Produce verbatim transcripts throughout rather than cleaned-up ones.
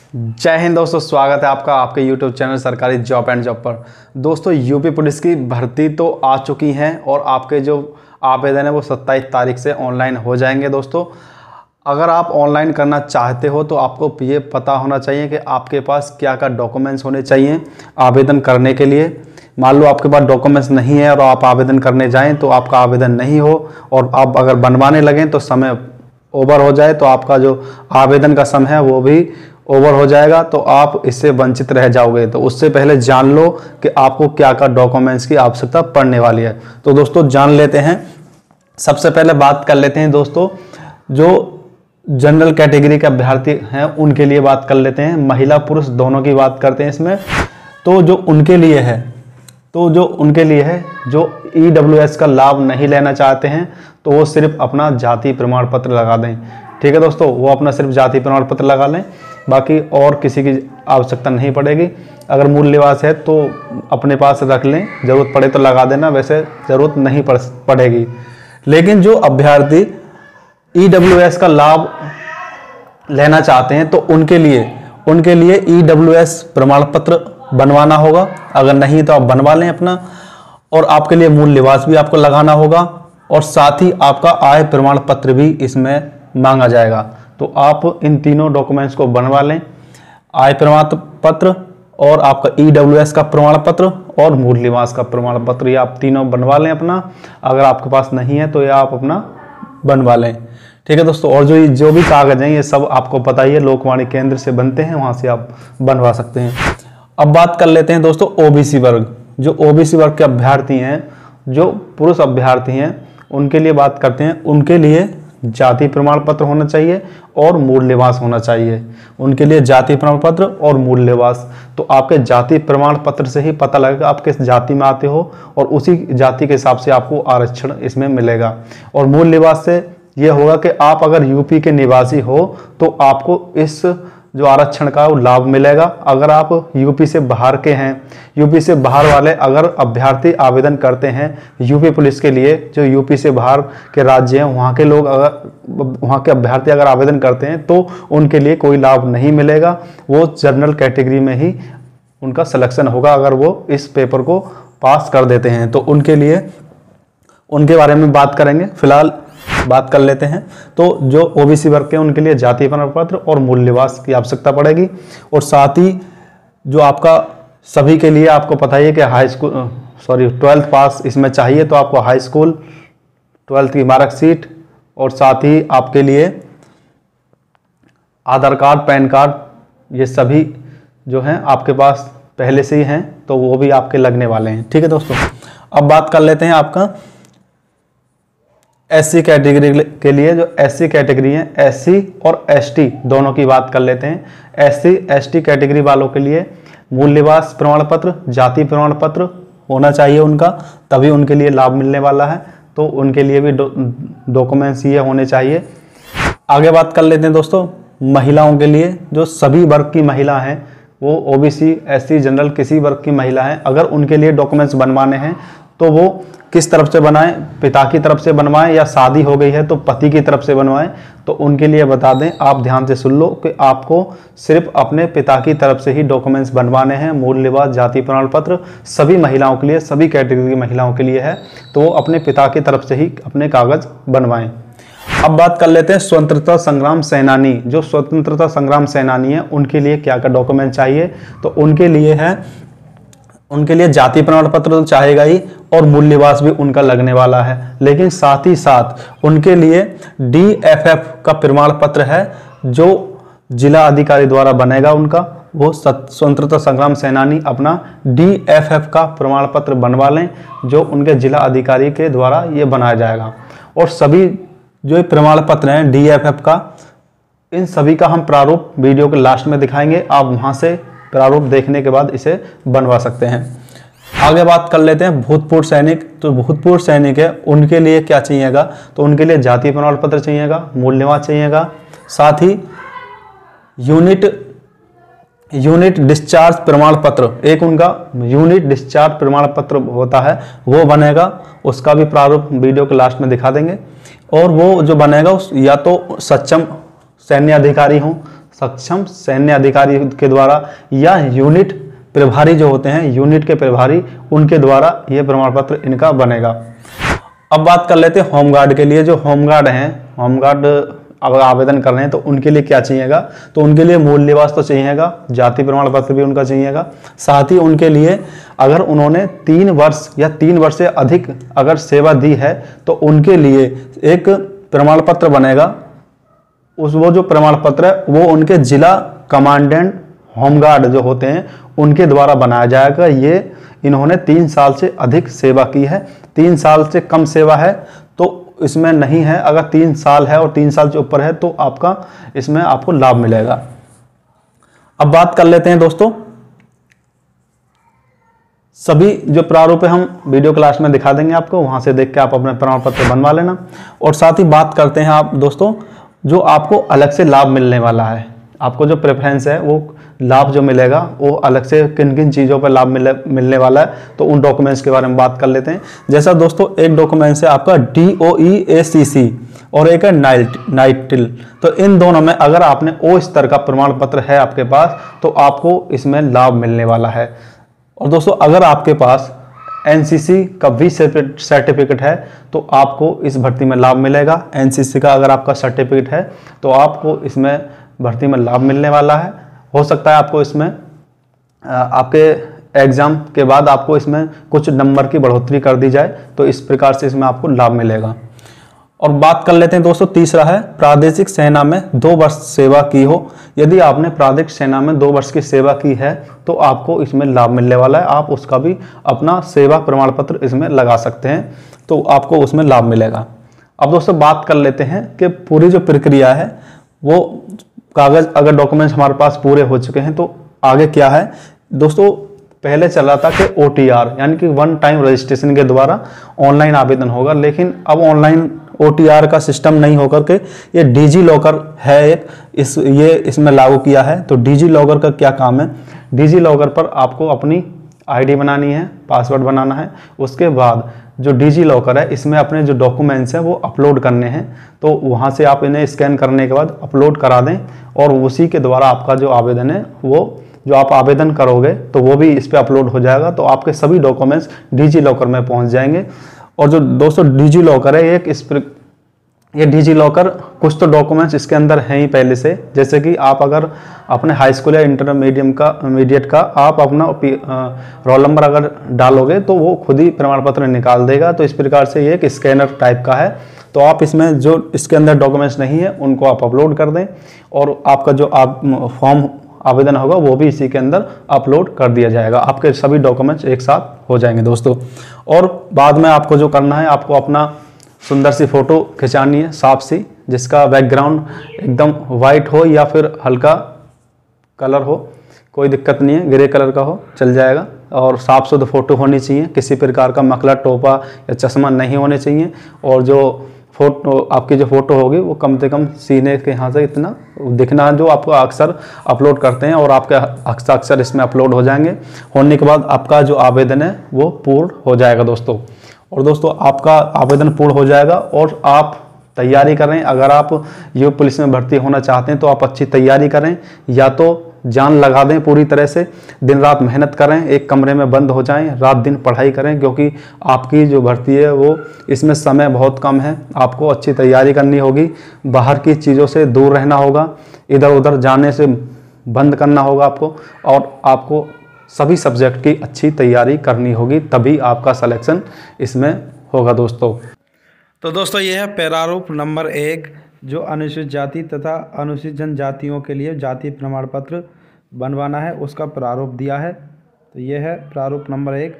जय हिंद दोस्तों, स्वागत है आपका आपके यूट्यूब चैनल सरकारी जॉब एंड जॉब पर। दोस्तों यूपी पुलिस की भर्ती तो आ चुकी हैं और आपके जो आवेदन है वो सत्ताईस तारीख से ऑनलाइन हो जाएंगे। दोस्तों अगर आप ऑनलाइन करना चाहते हो तो आपको ये पता होना चाहिए कि आपके पास क्या क्या डॉक्यूमेंट्स होने चाहिए आवेदन करने के लिए। मान लो आपके पास डॉक्यूमेंट्स नहीं है और आप आवेदन करने जाएं तो आपका आवेदन नहीं हो और आप अगर बनवाने लगें तो समय ओवर हो जाए तो आपका जो आवेदन का समय है वो भी ओवर हो जाएगा, तो आप इससे वंचित रह जाओगे। तो उससे पहले जान लो कि आपको क्या क्या डॉक्यूमेंट्स की आवश्यकता पड़ने वाली है। तो दोस्तों जान लेते हैं। सबसे पहले बात कर लेते हैं दोस्तों, जो जनरल कैटेगरी के अभ्यर्थी हैं उनके लिए बात कर लेते हैं। महिला पुरुष दोनों की बात करते हैं इसमें। तो जो उनके लिए है तो जो उनके लिए है जो ई डब्ल्यू एस का लाभ नहीं लेना चाहते हैं तो वो सिर्फ अपना जाति प्रमाण पत्र लगा दें। ठीक है दोस्तों, वो अपना सिर्फ जाति प्रमाण पत्र लगा लें, बाकी और किसी की आवश्यकता नहीं पड़ेगी। अगर मूल निवास है तो अपने पास रख लें, ज़रूरत पड़े तो लगा देना, वैसे ज़रूरत नहीं पड़ पड़ेगी। लेकिन जो अभ्यर्थी ई डब्ल्यू एस का लाभ लेना चाहते हैं तो उनके लिए उनके लिए ई डब्ल्यू एस प्रमाण पत्र बनवाना होगा। अगर नहीं तो आप बनवा लें अपना, और आपके लिए मूल निवास भी आपको लगाना होगा और साथ ही आपका आय प्रमाण पत्र भी इसमें मांगा जाएगा। तो आप इन तीनों डॉक्यूमेंट्स को बनवा लें, आय प्रमाण पत्र और आपका ई डब्ल्यू एस का प्रमाण पत्र और मूल निवास का प्रमाण पत्र, ये आप तीनों बनवा लें अपना। अगर आपके पास नहीं है तो ये आप अपना बनवा लें। ठीक है दोस्तों, और जो जो भी कागज हैं ये सब आपको पता ही है, लोकवाणी केंद्र से बनते हैं, वहाँ से आप बनवा सकते हैं। अब बात कर लेते हैं दोस्तों ओबीसी वर्ग। जो ओबीसी वर्ग के अभ्यर्थी हैं, जो पुरुष अभ्यर्थी हैं, उनके लिए बात करते हैं। उनके लिए जाति प्रमाण पत्र होना चाहिए और मूल निवास होना चाहिए। उनके लिए जाति प्रमाण पत्र और मूल निवास। तो आपके जाति प्रमाण पत्र से ही पता लगेगा आप किस जाति में आते हो और उसी जाति के हिसाब से आपको आरक्षण इसमें मिलेगा। और मूल निवास से यह होगा कि आप अगर यूपी के निवासी हो तो आपको इस जो आरक्षण का लाभ मिलेगा। अगर आप यूपी से बाहर के हैं, यूपी से बाहर वाले अगर अभ्यर्थी आवेदन करते हैं यूपी पुलिस के लिए, जो यूपी से बाहर के राज्य हैं वहाँ के लोग अगर वहाँ के अभ्यर्थी अगर आवेदन करते हैं तो उनके लिए कोई लाभ नहीं मिलेगा। वो जनरल कैटेगरी में ही उनका सिलेक्शन होगा अगर वो इस पेपर को पास कर देते हैं। तो उनके लिए उनके बारे में बात करेंगे, फिलहाल बात कर लेते हैं। तो जो ओबीसी वर्ग के उनके लिए जाति प्रमाण पत्र और मूल निवास की आवश्यकता पड़ेगी। और साथ ही जो आपका सभी के लिए आपको पता ही है कि high school sorry twelfth pass इसमें चाहिए, तो आपको हाई स्कूल ट्वेल्थ की मार्कशीट और साथ ही आपके लिए आधार कार्ड, पैन कार्ड, ये सभी जो हैं आपके पास पहले से ही हैं तो वो भी आपके लगने वाले हैं। ठीक है दोस्तों, अब बात कर लेते हैं आपका एससी कैटेगरी के लिए। जो एससी कैटेगरी है, एससी और एसटी दोनों की बात कर लेते हैं। एससी एसटी कैटेगरी वालों के लिए मूल निवास प्रमाण पत्र, जाति प्रमाण पत्र होना चाहिए उनका, तभी उनके लिए लाभ मिलने वाला है। तो उनके लिए भी डॉक्यूमेंट्स ये होने चाहिए। आगे बात कर लेते हैं दोस्तों महिलाओं के लिए। जो सभी वर्ग की महिला हैं, वो ओबीसी, एससी, जनरल किसी वर्ग की महिला हैं, अगर उनके लिए डॉक्यूमेंट्स बनवाने हैं तो वो किस तरफ से बनाएं, पिता की तरफ से बनवाएं या शादी हो गई है तो पति की तरफ से बनवाएं। तो उनके लिए बता दें, आप ध्यान से सुन लो कि आपको सिर्फ अपने पिता की तरफ से ही डॉक्यूमेंट्स बनवाने हैं। मूल निवास, जाति प्रमाण पत्र सभी महिलाओं के लिए, सभी कैटेगरी की महिलाओं के लिए है, तो वो अपने पिता की तरफ से ही अपने कागज बनवाएं। अब बात कर लेते हैं स्वतंत्रता संग्राम सेनानी। जो स्वतंत्रता संग्राम सेनानी है उनके लिए क्या क्या डॉक्यूमेंट चाहिए, तो उनके लिए है उनके लिए जाति प्रमाण पत्र तो चाहेगा ही और मूल निवास भी उनका लगने वाला है। लेकिन साथ ही साथ उनके लिए डी एफ एफ का प्रमाण पत्र है जो जिला अधिकारी द्वारा बनेगा उनका। वो स्वतंत्रता संग्राम सेनानी अपना डी एफ एफ का प्रमाण पत्र बनवा लें, जो उनके जिला अधिकारी के द्वारा ये बनाया जाएगा। और सभी जो प्रमाण पत्र हैं डी एफ एफ का, इन सभी का हम प्रारूप वीडियो के लास्ट में दिखाएंगे। आप वहाँ से प्रारूप देखने के बाद इसे बनवा सकते हैं। आगे बात कर लेते हैं भूतपूर्व सैनिक। तो भूतपूर्व सैनिक है उनके लिए क्या चाहिएगा, तो उनके लिए जाति प्रमाण पत्र चाहिएगा, मूल निवास चाहिएगा, साथ ही यूनिट यूनिट डिस्चार्ज प्रमाण पत्र, एक उनका यूनिट डिस्चार्ज प्रमाण पत्र होता है वो बनेगा। उसका भी प्रारूप वीडियो के लास्ट में दिखा देंगे। और वो जो बनेगा उस या तो सक्षम सैन्य अधिकारी हों, सक्षम सैन्य अधिकारी के द्वारा या यूनिट प्रभारी जो होते हैं, यूनिट के प्रभारी, उनके द्वारा ये प्रमाण पत्र इनका बनेगा। अब बात कर लेते हैं होमगार्ड के लिए। जो होमगार्ड हैं, होमगार्ड अगर आवेदन कर रहे हैं तो उनके लिए क्या चाहिएगा, तो उनके लिए मूल निवास तो चाहिएगा, जाति प्रमाण पत्र भी उनका चाहिएगा। साथ ही उनके लिए अगर उन्होंने तीन वर्ष या तीन वर्ष से अधिक अगर सेवा दी है तो उनके लिए एक प्रमाण पत्र बनेगा। उस वो जो प्रमाण पत्र है वो उनके जिला कमांडेंट होमगार्ड जो होते हैं उनके द्वारा बनाया जाएगा। ये इन्होंने तीन साल से अधिक सेवा की है, तीन साल से कम सेवा है तो इसमें नहीं है। अगर तीन साल है और तीन साल से ऊपर है तो आपका इसमें आपको लाभ मिलेगा। अब बात कर लेते हैं दोस्तों, सभी जो प्रारूप है हम वीडियो क्लास में दिखा देंगे आपको, वहां से देख के आप अपने प्रमाण पत्र बनवा लेना। और साथ ही बात करते हैं आप दोस्तों, जो आपको अलग से लाभ मिलने वाला है, आपको जो प्रेफरेंस है वो लाभ जो मिलेगा वो अलग से किन किन चीज़ों पर लाभ मिले मिलने वाला है, तो उन डॉक्यूमेंट्स के बारे में बात कर लेते हैं। जैसा दोस्तों एक डॉक्यूमेंट्स है आपका डी ओ ई ए सी सी और एक है नाइट नाइटिल। तो इन दोनों में अगर आपने ओ स्तर का प्रमाण पत्र है आपके पास तो आपको इसमें लाभ मिलने वाला है। और दोस्तों अगर आपके पास एन सी सी का भी सर्टिफिकेट है तो आपको इस भर्ती में लाभ मिलेगा। एन सी सी का अगर आपका सर्टिफिकेट है तो आपको इसमें भर्ती में लाभ मिलने वाला है। हो सकता है आपको इसमें आपके एग्जाम के बाद आपको इसमें कुछ नंबर की बढ़ोतरी कर दी जाए, तो इस प्रकार से इसमें आपको लाभ मिलेगा। और बात कर लेते हैं दोस्तों, तीसरा है प्रादेशिक सेना में दो वर्ष सेवा की हो। यदि आपने प्रादेशिक सेना में दो वर्ष की सेवा की है तो आपको इसमें लाभ मिलने वाला है। आप उसका भी अपना सेवा प्रमाण पत्र इसमें लगा सकते हैं, तो आपको उसमें लाभ मिलेगा। अब दोस्तों बात कर लेते हैं कि पूरी जो प्रक्रिया है वो कागज अगर डॉक्यूमेंट्स हमारे पास पूरे हो चुके हैं तो आगे क्या है दोस्तों। पहले चल रहा था कि ओ टी आर यानी कि वन टाइम रजिस्ट्रेशन के द्वारा ऑनलाइन आवेदन होगा, लेकिन अब ऑनलाइन ओ टी आर का सिस्टम नहीं होकर के ये डिजी लॉकर है एक, इस ये इसमें लागू किया है। तो डिजी लॉकर का क्या काम है, डिजी लॉकर पर आपको अपनी आईडी बनानी है, पासवर्ड बनाना है, उसके बाद जो डिजी लॉकर है इसमें अपने जो डॉक्यूमेंट्स हैं वो अपलोड करने हैं। तो वहाँ से आप इन्हें स्कैन करने के बाद अपलोड करा दें और उसी के द्वारा आपका जो आवेदन है वो जो आप आवेदन करोगे तो वो भी इस पर अपलोड हो जाएगा। तो आपके सभी डॉक्यूमेंट्स डिजी लॉकर में पहुँच जाएंगे। और जो दोस्तों डिजी लॉकर है एक इस पर ये डिजी लॉकर कुछ तो डॉक्यूमेंट्स इसके अंदर हैं ही पहले से, जैसे कि आप अगर अपने हाई स्कूल या इंटरमीडियम का मीडिएट का आप अपना रोल नंबर अगर डालोगे तो वो खुद ही प्रमाण पत्र निकाल देगा। तो इस प्रकार से ये एक स्कैनर टाइप का है। तो आप इसमें जो इसके अंदर डॉक्यूमेंट्स नहीं है उनको आप अपलोड कर दें और आपका जो आप फॉर्म आवेदन होगा वो भी इसी के अंदर अपलोड कर दिया जाएगा। आपके सभी डॉक्यूमेंट्स एक साथ हो जाएंगे दोस्तों। और बाद में आपको जो करना है, आपको अपना सुंदर सी फोटो खिंचानी है, साफ सी, जिसका बैकग्राउंड एकदम वाइट हो या फिर हल्का कलर हो, कोई दिक्कत नहीं है, ग्रे कलर का हो चल जाएगा। और साफ शुद्ध फोटो होनी चाहिए, किसी प्रकार का मखला, टोपा या चश्मा नहीं होने चाहिए। और जो फोटो आपकी जो फोटो होगी वो कम से कम सीने के यहाँ से इतना दिखना जो आपको अक्सर अपलोड करते हैं, और आपके अक्सर अक्सर इसमें अपलोड हो जाएंगे। होने के बाद आपका जो आवेदन है वो पूर्ण हो जाएगा दोस्तों। और दोस्तों आपका आवेदन पूर्ण हो जाएगा और आप तैयारी करें। अगर आप यूपी पुलिस में भर्ती होना चाहते हैं तो आप अच्छी तैयारी करें, या तो जान लगा दें पूरी तरह से, दिन रात मेहनत करें, एक कमरे में बंद हो जाएं, रात दिन पढ़ाई करें, क्योंकि आपकी जो भर्ती है वो इसमें समय बहुत कम है। आपको अच्छी तैयारी करनी होगी, बाहर की चीज़ों से दूर रहना होगा, इधर उधर जाने से बंद करना होगा आपको, और आपको सभी सब्जेक्ट की अच्छी तैयारी करनी होगी, तभी आपका सिलेक्शन इसमें होगा दोस्तों। तो दोस्तों ये है प्रारूप नंबर एक, जो अनुसूचित जाति तथा अनुसूचित जनजातियों के लिए जाति प्रमाण पत्र बनवाना है उसका प्रारूप दिया है। तो ये है प्रारूप नंबर एक,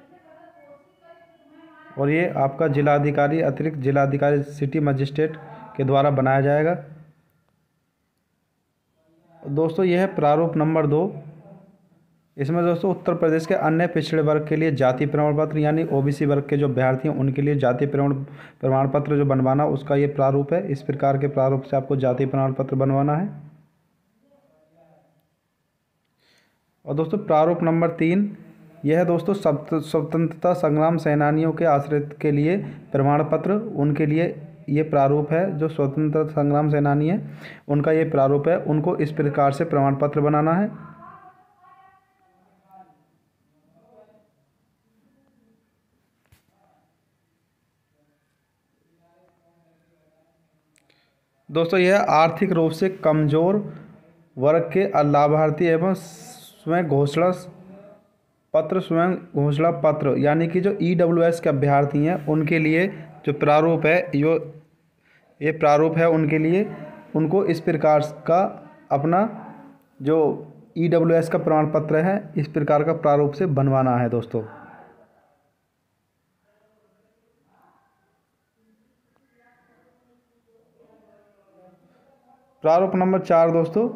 और ये आपका जिलाधिकारी, अतिरिक्त जिलाधिकारी, सिटी मजिस्ट्रेट के द्वारा बनाया जाएगा। दोस्तों ये है प्रारूप नंबर दो। इसमें दोस्तों उत्तर प्रदेश के अन्य पिछड़े वर्ग के लिए जाति प्रमाण पत्र यानी ओबीसी वर्ग के जो अभ्यर्थी हैं उनके लिए जाति प्रमाण प्रमाण पत्र जो बनवाना उसका ये प्रारूप है। इस प्रकार के प्रारूप से आपको जाति प्रमाण पत्र बनवाना है। और दोस्तों प्रारूप नंबर तीन, यह है दोस्तों स्वतंत्रता संग्राम सेनानियों के आश्रित के लिए प्रमाण पत्र, उनके लिए ये प्रारूप है, जो स्वतंत्रता संग्राम सेनानी है उनका ये प्रारूप है, उनको इस प्रकार से प्रमाण पत्र बनाना है। दोस्तों यह आर्थिक रूप से कमजोर वर्ग के लाभार्थी एवं स्वयं घोषणा पत्र स्वयं घोषणा पत्र यानी कि जो ई डब्ल्यू एस के अभ्यर्थी हैं उनके लिए जो प्रारूप है, यो ये प्रारूप है उनके लिए, उनको इस प्रकार का अपना जो ई डब्ल्यू एस का प्रमाण पत्र है इस प्रकार का प्रारूप से बनवाना है दोस्तों। प्रारूप नंबर चार दोस्तों,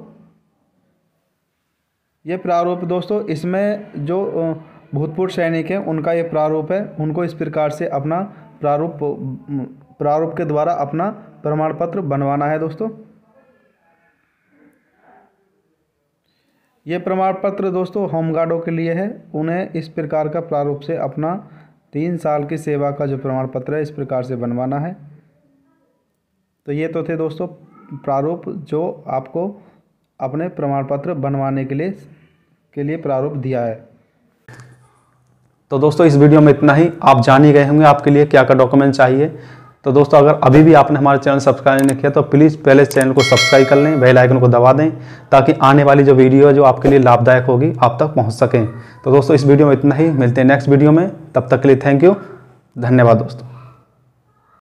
ये प्रारूप दोस्तों, इसमें जो भूतपूर्व सैनिक हैं उनका ये प्रारूप है, उनको इस प्रकार से अपना प्रारूप प्रारूप के द्वारा अपना प्रमाण पत्र बनवाना है दोस्तों। ये प्रमाण पत्र दोस्तों होमगार्डों के लिए है, उन्हें इस प्रकार का प्रारूप से अपना तीन साल की सेवा का जो प्रमाण पत्र है इस प्रकार से बनवाना है। तो ये तो थे दोस्तों प्रारूप जो आपको अपने प्रमाण पत्र बनवाने के लिए के लिए प्रारूप दिया है। तो दोस्तों इस वीडियो में इतना ही। आप जान ही गए होंगे आपके लिए क्या क्या डॉक्यूमेंट चाहिए। तो दोस्तों अगर अभी भी आपने हमारे चैनल सब्सक्राइब नहीं किया तो प्लीज़ पहले चैनल को सब्सक्राइब कर लें, बेल आइकन को दबा दें ताकि आने वाली जो वीडियो है जो आपके लिए लाभदायक होगी आप तक पहुंच सकें। तो दोस्तों इस वीडियो में इतना ही, मिलते हैं नेक्स्ट वीडियो में, तब तक के लिए थैंक यू, धन्यवाद दोस्तों।